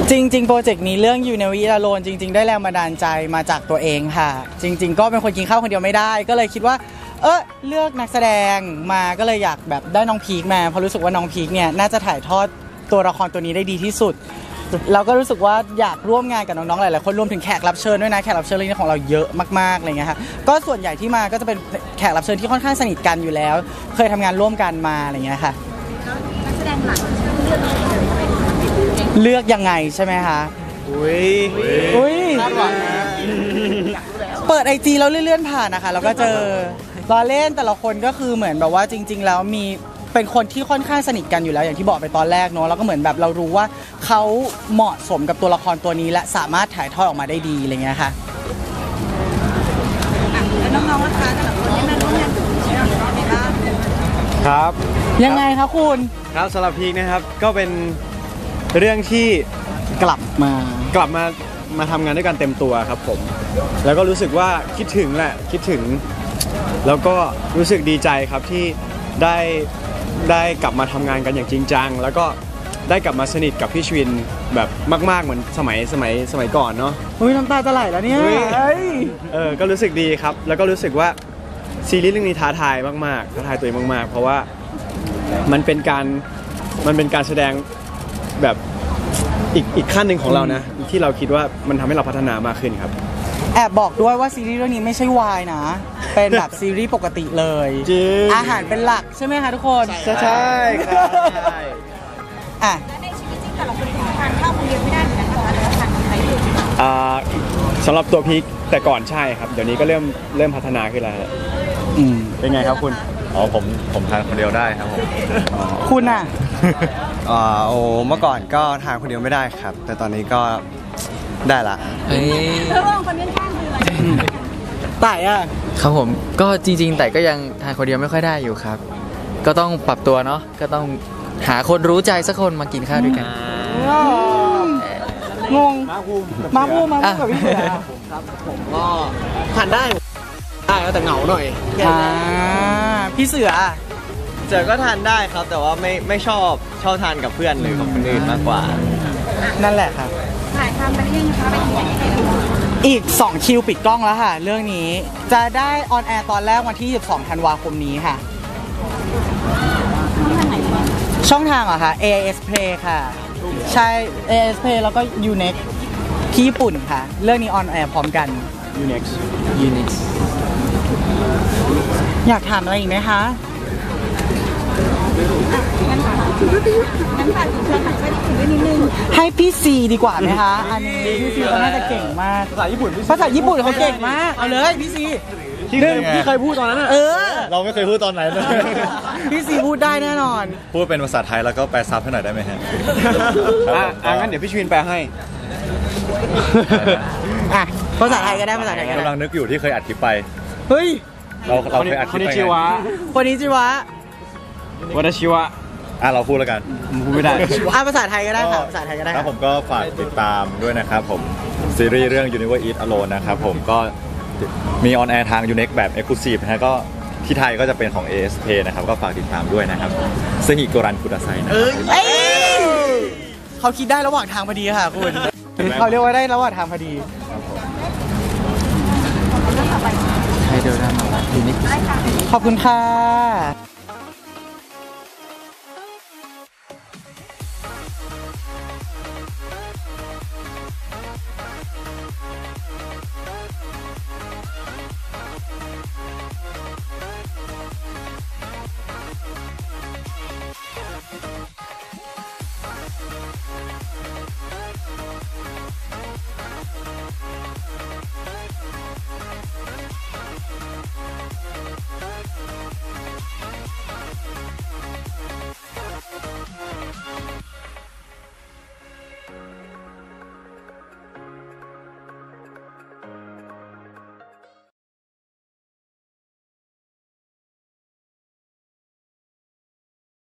จริงๆโปรเจกต์นี้เรื่อง You Never Eat Alone จริงๆได้แรงบันดาลใจมาจากตัวเองค่ะจริงๆก็เป็นคนกินข้าวคนเดียวไม่ได้ก็เลยคิดว่าเลือกนักแสดงมาก็เลยอยากแบบได้น้องพีคมาเพราะรู้สึกว่าน้องพีคเนี่ยน่าจะถ่ายทอดตัวละครตัวนี้ได้ดีที่สุดเราก็รู้สึกว่าอยากร่วมงานกับน้องๆหลายๆคนรวมถึงแขกรับเชิญด้วยนะแขกรับเชิญเรื่องนี้ของเราเยอะมากๆอะไรเงี้ยค่ะก็ส่วนใหญ่ที่มาก็จะเป็นแขกรับเชิญที่ค่อนข้างสนิทกันอยู่แล้วเคยทำงานร่วมกันมาอะไรเงี้ยค่ะนักแสดงหลักเลือกยังไงใช่ไหมคะอุ้ยคาดหวังนะเปิด IG แล้วเลื่อนๆผ่านนะคะแล้วก็เจอรอเล่นแต่ละคนก็คือเหมือนแบบว่าจริงๆแล้วมีเป็นคนที่ค่อนข้างสนิทกันอยู่แล้วอย่างที่บอกไปตอนแรกเนาะแล้วก็เหมือนแบบเรารู้ว่าเขาเหมาะสมกับตัวละครตัวนี้และสามารถถ่ายทอดออกมาได้ดีอะไรเงี้ยค่ะแล้วน้องๆล่ะคะแต่ละคนได้มาร่วมงานกับพี่เป็นยังไงบ้างครับยังไงคะคุณครับสำหรับพีคนะครับก็เป็นเรื่องที่กลับมาทำงานด้วยกันเต็มตัวครับผมแล้วก็รู้สึกว่าคิดถึงแล้วก็รู้สึกดีใจครับที่ได้กลับมาทำงานกันอย่างจริงจังแล้วก็ได้กลับมาสนิทกับพี่ชวินแบบมากๆเหมือนสมัยก่อนเนาะน้ำตาจะไหลแล้วเนี่ยก็รู้สึกดีครับแล้วก็รู้สึกว่าซีรีส์เรื่องนี้ท้าทายมากๆท้าทายตัวเองมากๆเพราะว่ามันเป็นการแสดงแบบอีกขั้นหนึ่งของเรานะที่เราคิดว่ามันทำให้เราพัฒนามากขึ้นครับแอบบอกด้วยว่าซีรีส์เรื่องนี้ไม่ใช่วายนะเป็นแบบซีรีส์ปกติเลยอาหารเป็นหลักใช่ไหมคะทุกคนใช่ครับอ่ะในชีวิตจริงแต่ละคนทานข้าวคนเดียวไม่ได้เหมือนกันนะคะแล้วทานกับใครอยู่สำหรับตัวพีคแต่ก่อนใช่ครับเดี๋ยวนี้ก็เริ่มพัฒนาขึ้นแล้วเป็นไงครับคุณผมทานคนเดียวได้ครับผมคุณอ่ะเมื่อก่อนก็ทานคนเดียวไม่ได้ครับแต่ตอนนี้ก็ได้ละเธอว่าคนข้างๆคืออะไรแต่อ่ะครับผมก็จริงๆแต่ก็ยังทานคนเดียวไม่ค่อยได้อยู่ครับก็ต้องปรับตัวเนาะก็ต้องหาคนรู้ใจสักคนมากินข้าวด้วยกันงงมาพูกับพี่เสือครับผมก็ทานได้แต่เหงาหน่อยพี่เสือก็ทานได้ครับแต่ว่าไม่ชอบทานกับเพื่อนหรือกับคนอื่นมากกว่านั่นแหละครับถ่ายทำไปเรื่อยนะคะไปถึงไหนอีก2คิวปิดกล้องแล้วค่ะเรื่องนี้จะได้ออนแอร์ตอนแรกวันที่22ธันวาคมนี้ค่ะช่องทางเหรอคะ AIS Play ค่ะใช่ AIS Play แล้วก็ Unext ที่ญี่ปุ่นค่ะเรื่องนี้ออนแอร์พร้อมกัน Unext อยากถามอะไรอีกไหมคะงั้นฝากถึงเพื่อนๆช่วยถึงด้วยนิดนึงให้พี่ซีดีกว่าไหมคะอันนี้พี่ซีเขาน่าจะเก่งมากภาษาญี่ปุ่นเขาเก่งมากเอาเลยพี่ซีที่เคยพูดตอนนั้นเราไม่เคยพูดตอนไหนเลยพี่ซีพูดได้แน่นอนพูดเป็นภาษาไทยแล้วก็แปลซับให้หน่อยได้ไหมฮะงั้นเดี๋ยวพี่ชวินแปลให้ภาษาไทยก็ได้กำลังนึกอยู่ที่เคยอัดคลิปไปเฮ้ยเราเคยอัดคลิปไปคนนี้จิวะวัตชิวะเราพูดแล้วกันพูดไม่ได้ภาษาไทยก็ได้ค่ะภาษาไทยก็ได้ครับผมก็ฝากติดตามด้วยนะครับผมซีรีส์เรื่อง You Never Eat Alone นะครับผมก็มีออนแอร์ทาง Unext แบบ Exclusive นะฮะก็ที่ไทยก็จะเป็นของ ASP นะครับก็ฝากติดตามด้วยนะครับซึงิโกรันคุดาไซนะครับเขาคิดได้ระหว่างทางพอดีค่ะคุณเขาเรียกว่าได้ระหว่างทางพอดีใครเดินมาขอบคุณค่ะ